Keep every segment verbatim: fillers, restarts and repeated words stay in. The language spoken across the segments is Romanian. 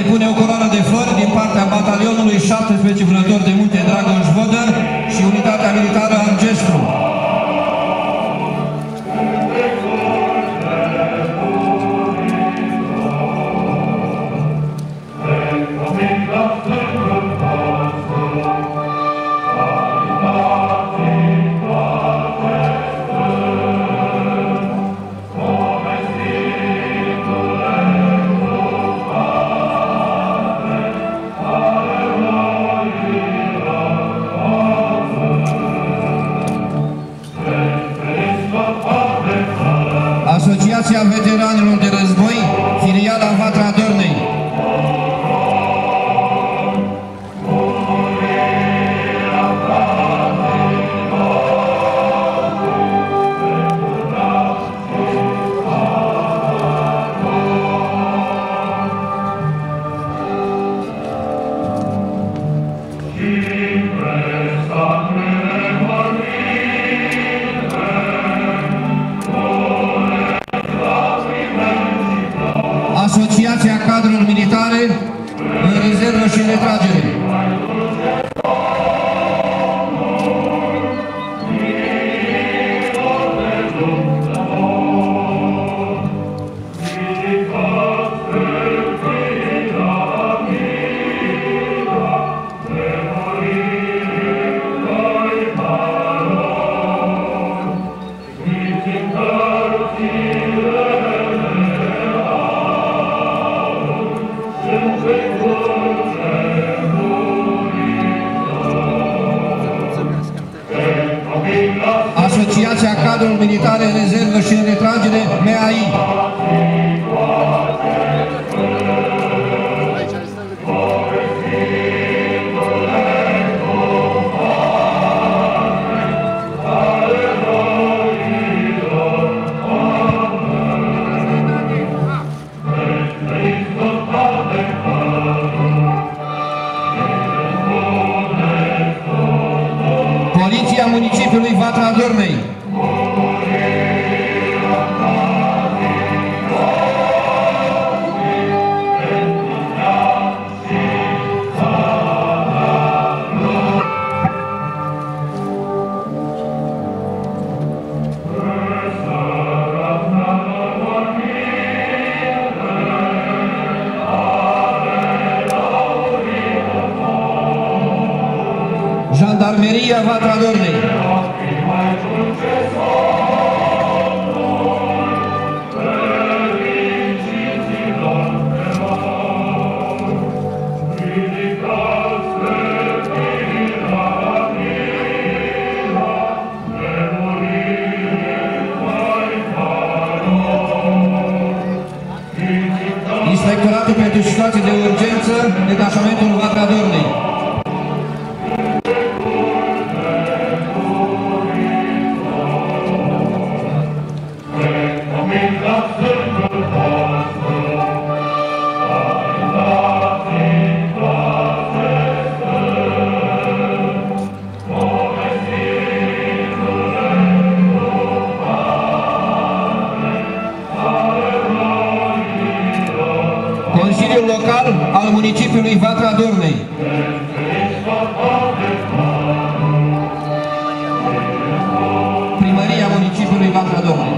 depune o coroană de flori din partea batalionului șaptesprezece Vânători de Munte Dragoș Vodă și unitatea militară Argestru. Asociația Veteranilor de Război, filiala Vatra Dornei. Asociația Cadrelor Militare în rezervă și în retragere. Asociația Cadrelor Militare în rezervă și în retragere, M A I. Poliția Municipiului Vatra Dornei. Jandarmeria Vatra Dornei. Inspectoratul pentru situații de urgență, detașamentul Vatra Dornei. Consiliul Local al Municipiului Vatra Dornei. Primăria Municipiului Vatra Dornei.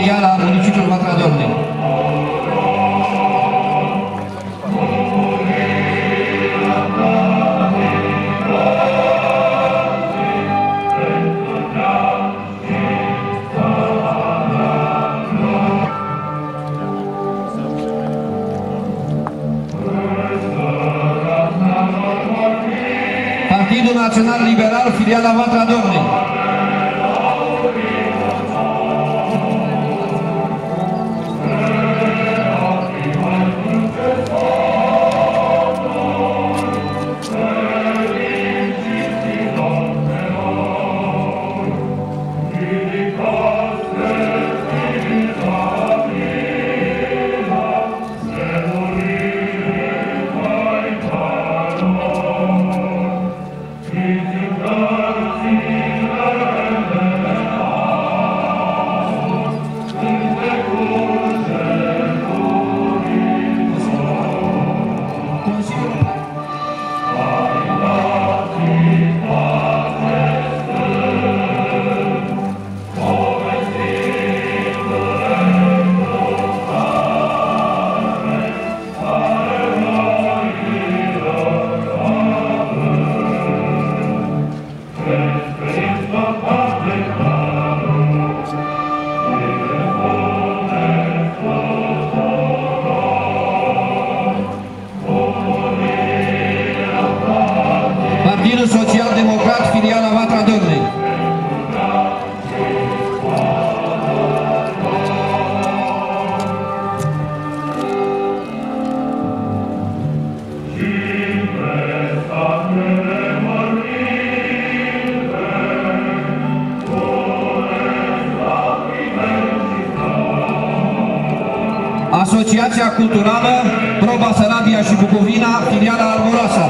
filiala municipiului Vatra Dornei. Partidul Național Liberal, filiala Vatra Dornei. Partidul Social-Democrat, filiala Vatra Dornei. Asociația Culturală Pro Basarabia și Bucovina, filiala Armoroasa.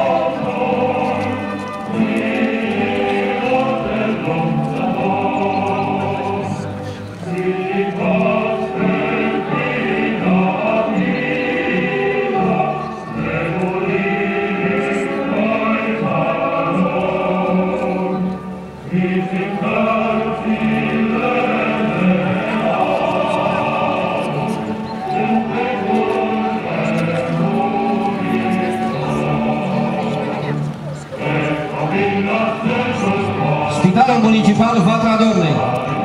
Spitalul Municipal Vatra Dornei.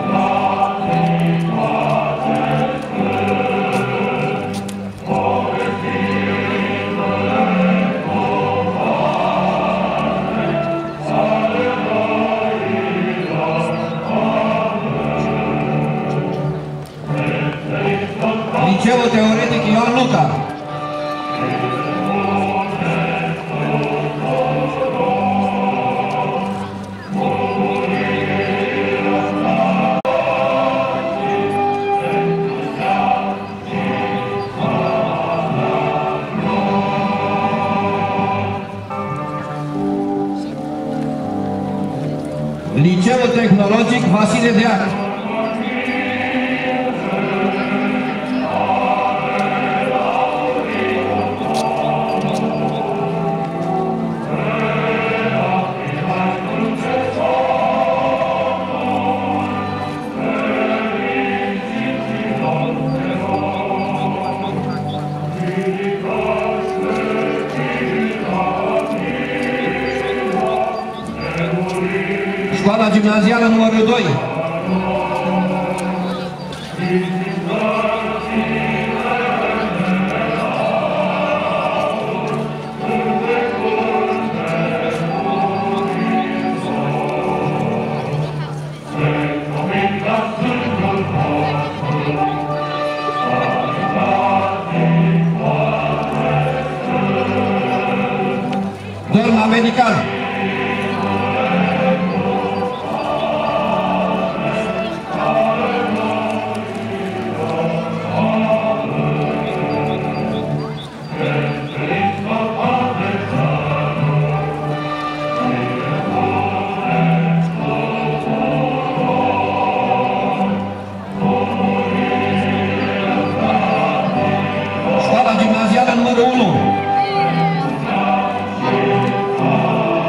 Liceul Teoretic Ioan Luca. Liceul Tehnologic Vasile Deac. Școala Gimnazială numărul doi. Dorna Medical. Școala Gimnazială numărul unu.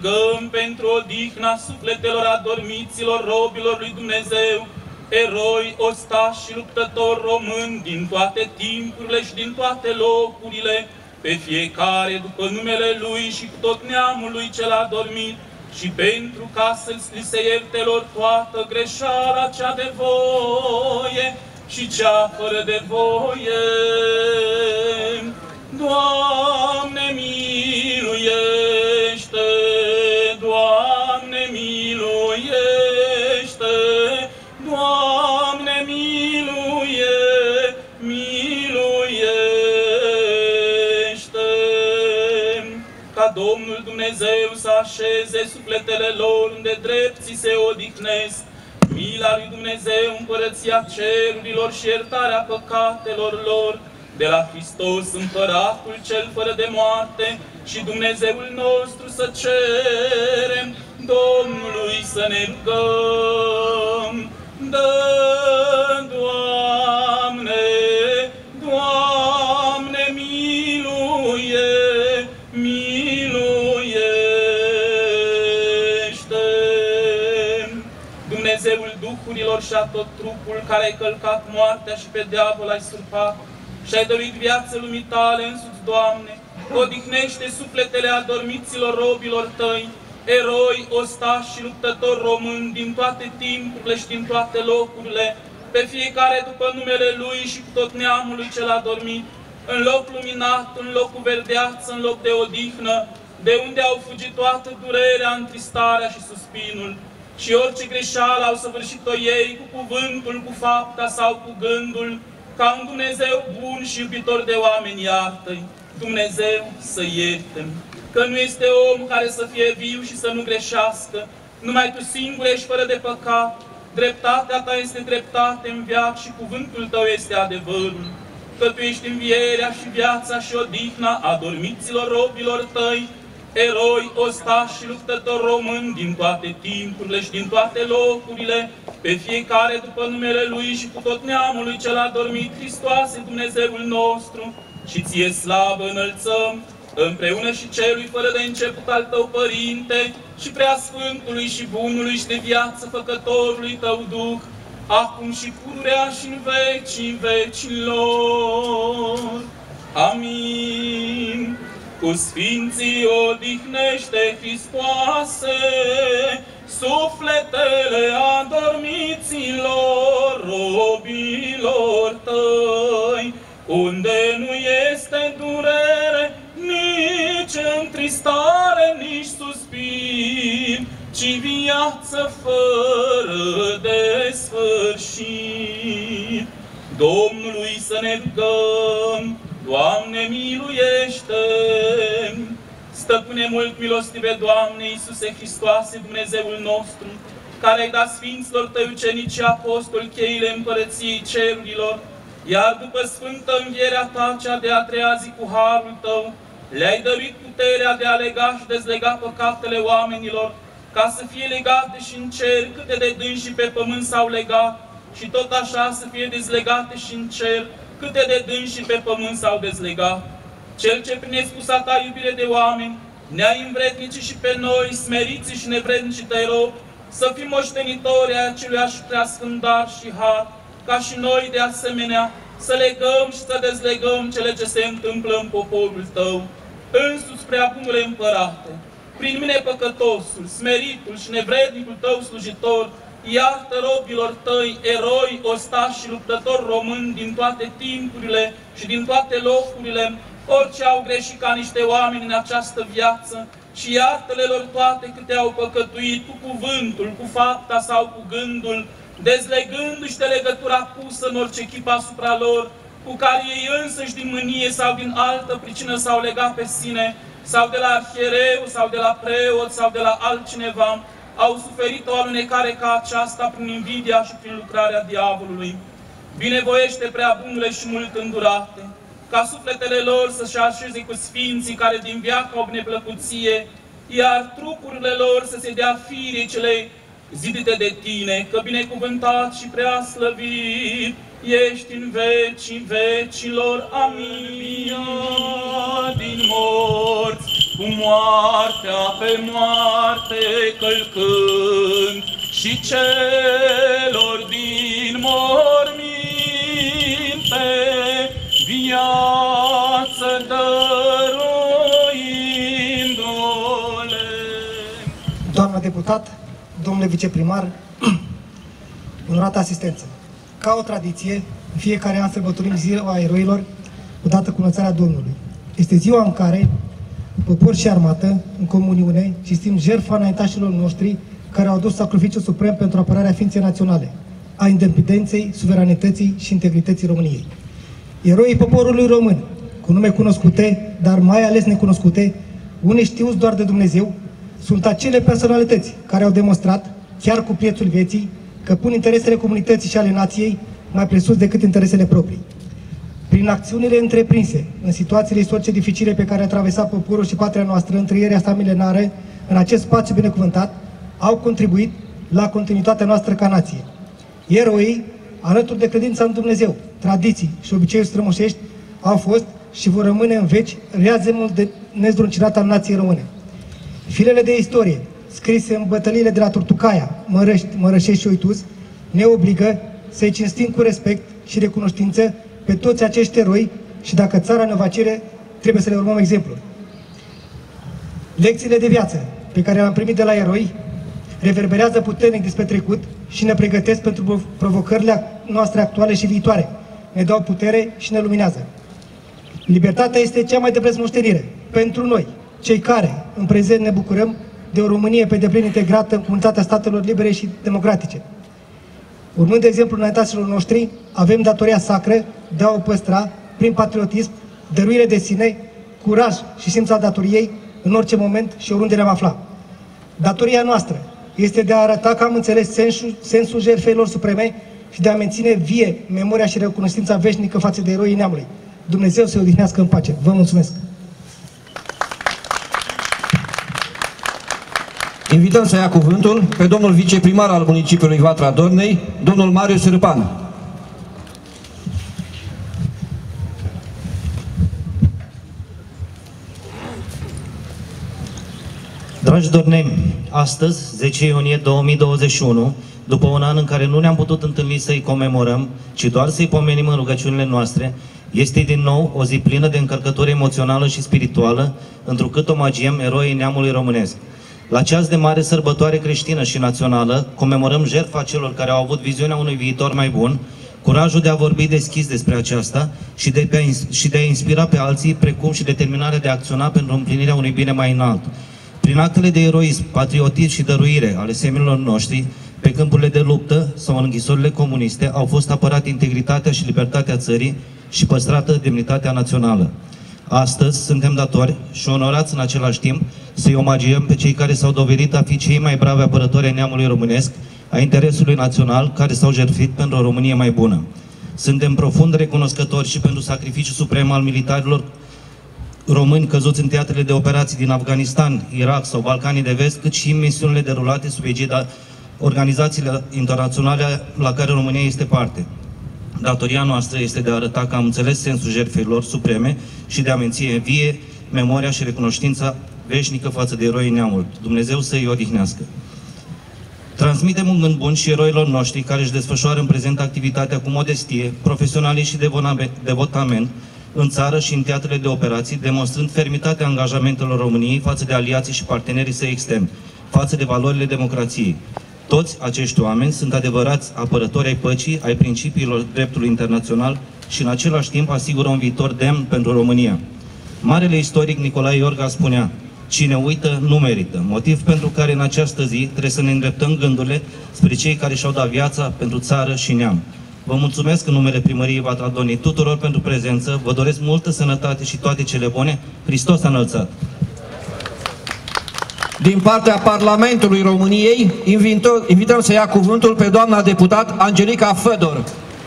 rugăm pentru odihna sufletelor adormiților robilor lui Dumnezeu, eroi, ostași și luptători români din toate timpurile și din toate locurile, pe fiecare după numele Lui și cu tot neamul Lui cel adormit, și pentru ca să-li se ierte lor toată greșeala cea de voie și cea fără de voie. Doamne miluiește! Doamne miluiește! Doamne miluie, miluiește! Ca Domnul Dumnezeu să așeze sufletele lor unde drepții se odihnesc, mila lui Dumnezeu, împărăția cerurilor și iertarea păcatelor lor, de la Hristos Împăratul cel fără de moarte și Dumnezeul nostru să cerem Domnului să ne rugăm. Dă, Doamne, Doamne, miluie, miluiește! Dumnezeul duhurilor și a tot trupul care ai călcat moartea și pe diavol ai surpat și ai dăruit viață lumii tale însuți, Doamne, odihnește sufletele adormiților robilor tăi, eroi, ostași și luptători români din toate timpurile și din toate locurile, pe fiecare după numele Lui și cu tot neamul Lui cel adormit, în loc luminat, în loc cu verdeață, în loc de odihnă, de unde au fugit toată durerea, întristarea și suspinul, și orice greșeală au săvârșit-o ei cu cuvântul, cu fapta sau cu gândul, ca un Dumnezeu bun și iubitor de oameni, iartă-i, Dumnezeu să ierte, că nu este om care să fie viu și să nu greșească, numai Tu singur ești fără de păcat, dreptatea Ta este dreptate în veac și cuvântul Tău este adevărul, că Tu ești învierea și viața și odihna adormiților robilor Tăi, eroi, ostași și luptători români din toate timpurile și din toate locurile, pe fiecare după numele Lui și cu tot neamul Lui cel adormit, Hristoase, Dumnezeul nostru, și Ție slavă înălțăm, împreună și Celui fără de început al Tău, Părinte, și Preasfântului și Bunului și de viață Făcătorului Tău Duh, acum și pururea și în vecii vecilor. Amin. Cu sfinții odihnește, Hristoase, sufletele adormiților robilor Tăi, unde nu este durere, nici întristare, nici suspin, ci viață fără de sfârșit. Domnului să ne rugăm. Doamne, miluiește! Stăpâne mult milostive, Doamne, Iisuse Hristoase, Dumnezeul nostru, care ai dat Sfinților Tăi ucenici și apostoli cheile Împărăției Cerurilor, iar după sfântă învierea Ta, cea de a treia zi cu harul Tău, le-ai dăruit puterea de a lega și dezlega păcatele oamenilor, ca să fie legate și în cer câte de dânsi și pe pământ s-au legat, și tot așa să fie dezlegate și în cer câte de dânsi și pe pământ s-au dezlegat. Cel ce prin nespusa Ta iubire de oameni ne-ai învrednicit și pe noi, smeriți și nevrednici Tăi robi, să fim moștenitori ai aceluiași preasfânt dar și har, ca și noi de asemenea să legăm și să dezlegăm cele ce se întâmplă în poporul Tău. Însuți, prea bunule Împărate, prin mine păcătosul, smeritul și nevrednicul Tău slujitor, iartă robilor Tăi, eroi, ostași și luptători români din toate timpurile și din toate locurile, orice au greșit ca niște oameni în această viață, și iartă-le lor toate câte au păcătuit cu cuvântul, cu fapta sau cu gândul, dezlegându-și de legătura pusă în orice chip asupra lor, cu care ei însăși din mânie sau din altă pricină s-au legat pe sine, sau de la arhiereu, sau de la preot, sau de la altcineva, au suferit o alunecare ca aceasta prin invidia și prin lucrarea diavolului. Binevoiește, prea bunule și mult îndurate, ca sufletele lor să-și așeze cu sfinții care din veac au neplăcuție, iar trupurile lor să se dea firii cele zidite de Tine, că binecuvântat și prea slăvit ești în vecii vecilor. Amin. Din morți, cu moartea pe moarte călcând și celor din morminte viață dăruindu-le. Doamna deputat, domnule viceprimar, onorată asistență, ca o tradiție, în fiecare an sărbătorim Ziua Eroilor, odată cu înălțarea Domnului. Este ziua în care popor și armată, în comuniune, cinstim jertfa înaintașilor noștri care au adus sacrificiul suprem pentru apărarea ființei naționale, a independenței, suveranității și integrității României. Eroii poporului român, cu nume cunoscute, dar mai ales necunoscute, unii știuți doar de Dumnezeu, sunt acele personalități care au demonstrat, chiar cu prețul vieții, că pun interesele comunității și ale nației mai presus decât interesele proprii. Prin acțiunile întreprinse, în situațiile istorice dificile pe care a traversat poporul și patria noastră în trăirea asta milenară, în acest spațiu binecuvântat, au contribuit la continuitatea noastră ca nație. Eroii, alături de credința în Dumnezeu, tradiții și obiceiuri strămoșești, au fost și vor rămâne în veci reazemul de nezdruncinat al nației române. Filele de istorie, scrise în bătăliile de la Turtucaia, Mărăști, Mărășești și Uituz, ne obligă să-i cinstim cu respect și recunoștință pe toți acești eroi și dacă țara ne va cere, trebuie să le urmăm exemplul. Lecțiile de viață pe care le-am primit de la eroi reverberează puternic despre trecut și ne pregătesc pentru provocările noastre actuale și viitoare. Ne dau putere și ne luminează. Libertatea este cea mai de preț moștenire pentru noi, cei care în prezent ne bucurăm de o Românie pe deplin integrată în comunitatea statelor libere și democratice. Urmând de exemplul înaintașilor noștri, avem datoria sacră de a o păstra prin patriotism, dăruire de sine, curaj și simța datoriei în orice moment și oriunde ne-am afla. Datoria noastră este de a arăta că am înțeles sensul, sensul jertfelor supreme și de a menține vie memoria și recunoștința veșnică față de eroii neamului. Dumnezeu să-i odihnească în pace. Vă mulțumesc! Invităm să ia cuvântul pe domnul viceprimar al municipiului Vatra Dornei, domnul Marius Râpan. Dragi dorneni, astăzi, zece iunie două mii douăzeci și unu, după un an în care nu ne-am putut întâlni să-i comemorăm, ci doar să-i pomenim în rugăciunile noastre, este din nou o zi plină de încărcătură emoțională și spirituală, întrucât omagiem eroii neamului românesc. La ceas de mare sărbătoare creștină și națională, comemorăm jertfa celor care au avut viziunea unui viitor mai bun, curajul de a vorbi deschis despre aceasta și de, pe, și de a inspira pe alții, precum și determinarea de a acționa pentru împlinirea unui bine mai înalt. Prin actele de eroism, patriotism și dăruire ale seminilor noștri, pe câmpurile de luptă sau în închisorile comuniste, au fost apărate integritatea și libertatea țării și păstrată demnitatea națională. Astăzi suntem datori și onorați în același timp să-i omagiem pe cei care s-au dovedit a fi cei mai bravi apărători ai neamului românesc, a interesului național, care s-au jertfit pentru o Românie mai bună. Suntem profund recunoscători și pentru sacrificiul suprem al militarilor români căzuți în teatrele de operații din Afganistan, Irak sau Balcanii de Vest, cât și în misiunile derulate sub egida organizațiile internaționale la care România este parte. Datoria noastră este de a arăta că am înțeles sensul jertfelor supreme și de a menține vie memoria și recunoștința veșnică față de eroii neamului. Dumnezeu să-i odihnească. Transmitem un gând bun și eroilor noștri care își desfășoară în prezent activitatea cu modestie, profesionalism și devotament în țară și în teatrele de operații, demonstrând fermitatea angajamentelor României față de aliații și partenerii săi externi, față de valorile democrației. Toți acești oameni sunt adevărați apărători ai păcii, ai principiilor dreptului internațional și în același timp asigură un viitor demn pentru România. Marele istoric Nicolae Iorga spunea: cine uită, nu merită, motiv pentru care în această zi trebuie să ne îndreptăm gândurile spre cei care și-au dat viața pentru țară și neam. Vă mulțumesc în numele Primăriei Vatra Dornei tuturor pentru prezență, vă doresc multă sănătate și toate cele bune. Hristos a înălțat! Din partea Parlamentului României, invităm să ia cuvântul pe doamna deputat Angelica Fădor.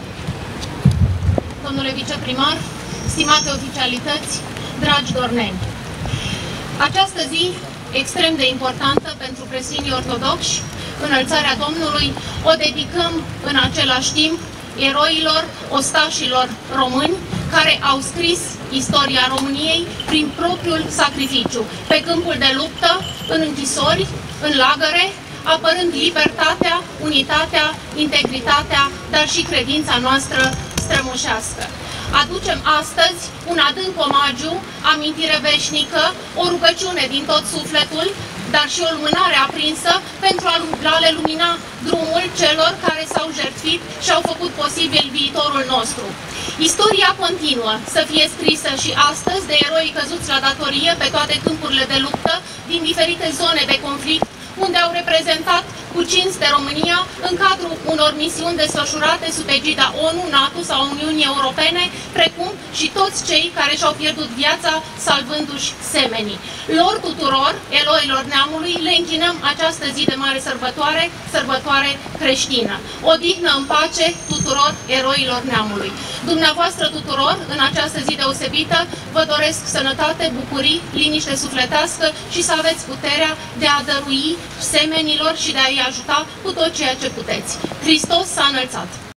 Domnule viceprimar, stimate oficialități, dragi dorneni, această zi extrem de importantă pentru creștinii ortodoxi, înălțarea Domnului, o dedicăm în același timp eroilor, ostașilor români care au scris istoria României prin propriul sacrificiu, pe câmpul de luptă, în închisori, în lagăre, apărând libertatea, unitatea, integritatea, dar și credința noastră strămoșească. Aducem astăzi un adânc omagiu, amintire veșnică, o rugăciune din tot sufletul, dar și o lumânare aprinsă pentru a le lumina drumul celor care s-au jertfit și au făcut posibil viitorul nostru. Istoria continuă să fie scrisă și astăzi de eroi căzuți la datorie pe toate câmpurile de luptă din diferite zone de conflict, unde au reprezentat cu cinste România în cadrul unor misiuni desfășurate sub egida ONU, NATO sau Uniunii Europene, precum și toți cei care și-au pierdut viața salvându-și semenii. Lor tuturor, eroilor neamului, le închinăm această zi de mare sărbătoare, sărbătoare creștină. Odihnă în pace tuturor eroilor neamului. Dumneavoastră tuturor, în această zi deosebită, vă doresc sănătate, bucurii, liniște sufletească și să aveți puterea de a dărui semenilor și de a-i ajuta cu tot ceea ce puteți. Hristos s-a înălțat!